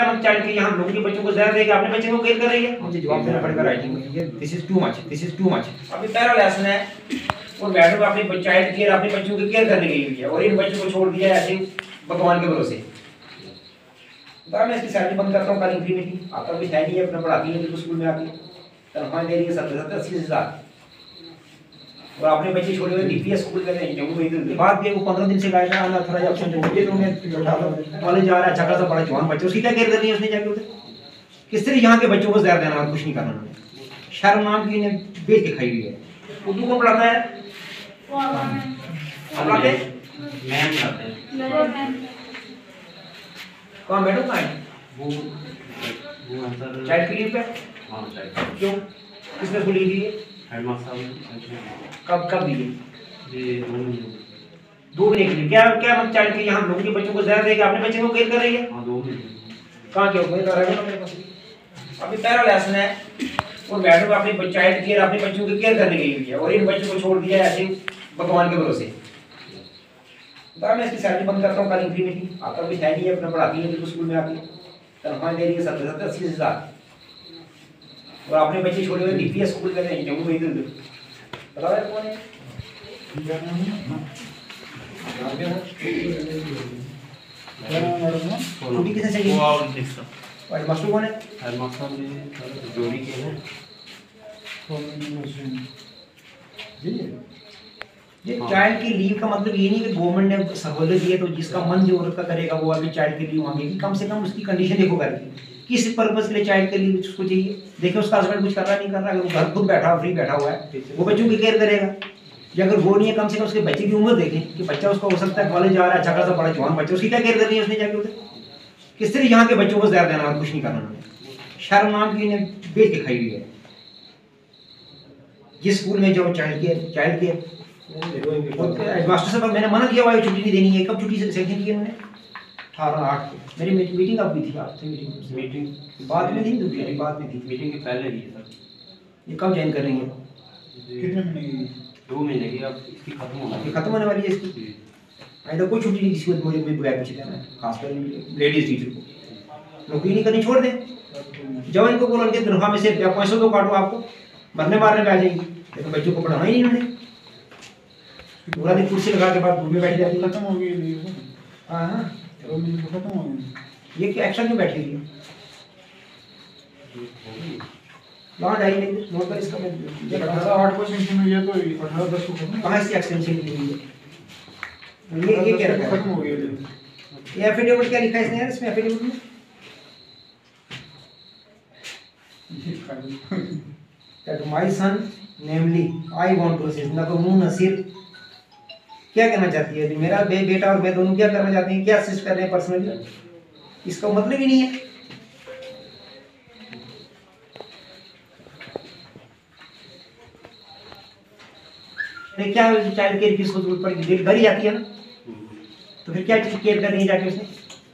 क्या हम चाइल्ड के यहाँ लोगों के बच्चों को जहर देके अपने बच्चे को केयर कर रही है, मुझे जवाब देना पड़ेगा राइटिंग में। ये दिस इज टू मच। अभी पहला लेसन है और मैडम अपने चाइल्ड केयर अपने बच्चों की केयर करने गई हुई है और इन बच्चों को छोड़ दिया ऐसे भगवान के भरोसे। मैं इसकी सैलरी बंद करता हूँ, कल फ्री मीटिंग आपका कुछ है नहीं है, अपना पढ़ाती है स्कूल में आके तनख्वाह दे रही है 70-80 और आपने बच्चे छोड़े हुए निकली स्कूल में जम्मू में बात भी वो 15 दिन से गायब है। आना थोड़ा ऑप्शन मुझे तो मैं उठा लो कॉलेज जा रहा है, अच्छा खासा बड़ा जवान बच्चा, उसकी क्या केयर करनी है उसने जाके उधर? किस तरह यहाँ के बच्चों को जहर देना और कुछ नहीं करना उन्होंने, शर्म नाम की इन्हें बेच के खाई हुई है। उर्दू कौन पढ़ाता है? पढ़ाते मैम पढ़ाते हैं। कौन मैडम कहाँ है? वो चाइल्ड के लीव पे। हाँ चाइल्ड क्यों, किसने बोली थी? हेडमास्टर साहब। कब दी? ये 2 महीने के लिए। क्या मतलब चाइल्ड के यहाँ लोगों के बच्चों को जहर देके अपने बच्चे को केयर कर रही है? हाँ 2 महीने। कहाँ क्या कोई कर रहा है मेरे पास? अभी पहला लेसन है और मैडम अपने चाइल्ड केयर अपने बच्चों की केयर करने गई हुई है और इन बच्चों को छोड़ दिया ऐसे भगवान के भरोसे। मैं इसकी सैलरी बंद करता हूँ, कल फ्री मीटिंग आपका कुछ है नहीं है, अपना पढ़ाती है स्कूल में आके तनख्वाह दे रही है 70-80 और आपने बच्चे छोड़े हुए निकली स्कूल में जम्मू में इधर बताओ यार कौन है? छुट्टी किसे चाहिए? हेडमास्टर कौन है? हेडमास्टर जोड़ी के हैं। ये चाइल्ड की लीव का मतलब ये नहीं कि गवर्नमेंट ने सहूलियत दी है तो जिसका मन जो औरत का करेगा वो आगे चाइल्ड की लीव मांगेगी। कम से कम उसकी कंडीशन देखो घर की, किस पर्पस के लिए चाइल्ड के लीव उसको चाहिए। देखो उसका हस्बैंड कुछ कर रहा नहीं कर रहा, अगर वो घर खुद बैठा फ्री बैठा हुआ है वो बच्चों की केयर करेगा। या अगर वो नहीं है, कम से कम उसके बच्चे की उम्र देखें कि बच्चा उसका हो सकता है कॉलेज जा रहा है, अच्छा खासा बड़ा जवान बच्चा, उसकी क्या केयर करनी है उसने जाके उधर? किस तरह यहाँ के बच्चों को जहर देना और कुछ नहीं करना उन्होंने, शर्म नाम की इन्हें बेच के खाई हुई है। जिस स्कूल में जो चाइल्ड केयर मास्टर साहब मैंने मना किया हुआ है छुट्टी नहीं देनी है। कब छुट्टी से सेक्शन की उन्होंने? 18/8 को मेरी मीटिंग अब भी थी आपसे, मीटिंग बाद में थी, दूसरी बाद में थी, मीटिंग के पहले ही है सर। ये कब ज्वाइन कर रही है? कितने महीने की? 2 महीने की। अब इसकी खत्म होने वाली है इसकी। ऐसा कोई छुट्टी नहीं किसी को मुझे बुलाया पूछे देना, खासकर लेडीज टीचर को नौकरी नहीं करनी, छोड़ दें। जब इनको बोलो उनके तनख्वाह में से 500 तो काटो, आपको मरने मारने पे आ जाएंगी। लेकिन बच्चों को पढ़ाना ही नहीं उन्होंने, पूरा दिन कुर्सी लगा के बाद घूम में बैठ जाती है। खत्म हो गई। हाँ हाँ खत्म हो गई। ये क्या एक्शन क्यों बैठी हुई है? वहाँ डायरी में नोट कर इसका। मैं 18/8 को सेंशन हुई है तो 18/10 को खत्म। कहाँ इसकी एक्सटेंशन की हुई है? ये क्या खत्म हो गई है? ये एफिडेविट क्या लिखा है इसने यार इसमें एफिडेविट में? That my son, namely, I want to assist. ना तो मुँह नसीर क्या कहना चाहती है? मेरा बेटा और मैं दोनों क्या करना चाहते हैं, क्या असिस्ट कर रहे हैं पर्सनली, इसका मतलब ही नहीं है। क्या चाइल्ड केयर की उसको जरूरत पड़ेगी? घर ही आती है ना, तो फिर क्या चीज केयर करनी है जाके उसने?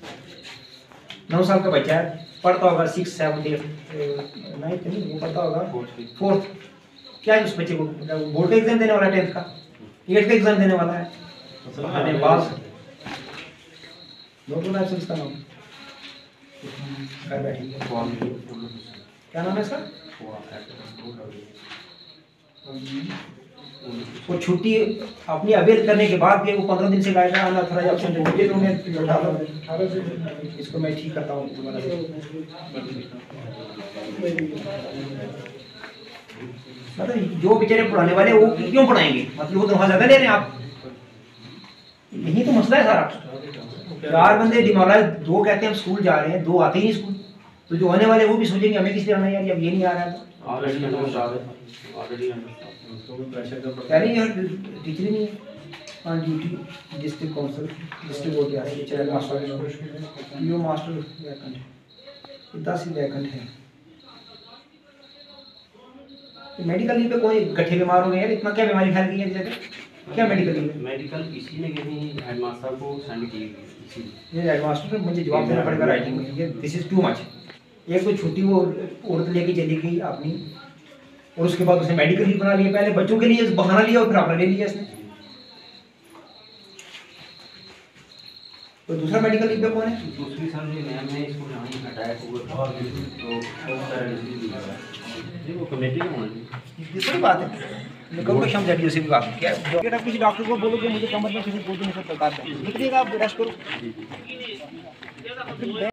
9 साल का बच्चा है, पढ़ता होगा 6, 7, 8, 9th नहीं, वो पढ़ता होगा 4th। क्या है उस बच्चे को? बोर्ड का एग्जाम देने वाला है, 10th का 8th का एग्जाम देने वाला है। इसका नाम घर बैठी क्या नाम है इसका? वो छुट्टी अपनी अवेल करने के बाद भी वो 15 दिन से गायब है। आना थोड़ा ऑप्शन मुझे तो मैं उठा लो 18 से इसको मैं ठीक करता हूँ दोबारा से। मतलब जो बेचारे पढ़ाने वाले वो क्यों पढ़ाएंगे? मतलब वो तनख्वाह ज्यादा ले रहे हैं आप, यही तो मसला है सारा। 4 बंदे डिमोरलाइज, 2 कहते हैं हम स्कूल जा रहे हैं, 2 आते ही नहीं स्कूल, तो जो आने वाले वो भी सोचेंगे हमें किस लिए आना यार, अब ये नहीं आ रहा है तो टीचर ही नहीं है on duty. District council district board आ रहे हैं, child master PO master vacant है, 10 ही वैकेंट है। मेडिकल लीव पे कोई गठे बीमार हो गए यार, इतना क्या बीमारी फैल गई है जगह? क्या मेडिकल लीव? मेडिकल इसी ने कहीं हेडमास्टर को सेंड की इसी ये हेडमास्टर को मुझे जवाब देना पड़ेगा राइटिंग में। ये दिस इज टू मच। एक तो छुट्टी वो औरत लेके चली गई अपनी और उसके बाद उसने मेडिकल लीव बना लिया, पहले बच्चों के लिए बहाना लिया और फिर अपना ले लिया इसने। तो दूसरा मेडिकल लीव पे कौन है? दूसरी सर जो मैम है इसको अटैक हुए और भी तो बहुत सारे डिसीज भी है जी, वो कमेटी का होना चाहिए। ये थोड़ी बात है, मैं कहूँगा शाम जाके उसी विभाग क्या अगर आप किसी डॉक्टर को बोलोगे मुझे कमर में किसी को नहीं सब बता दें, निकलिएगा आप रेस्ट करो।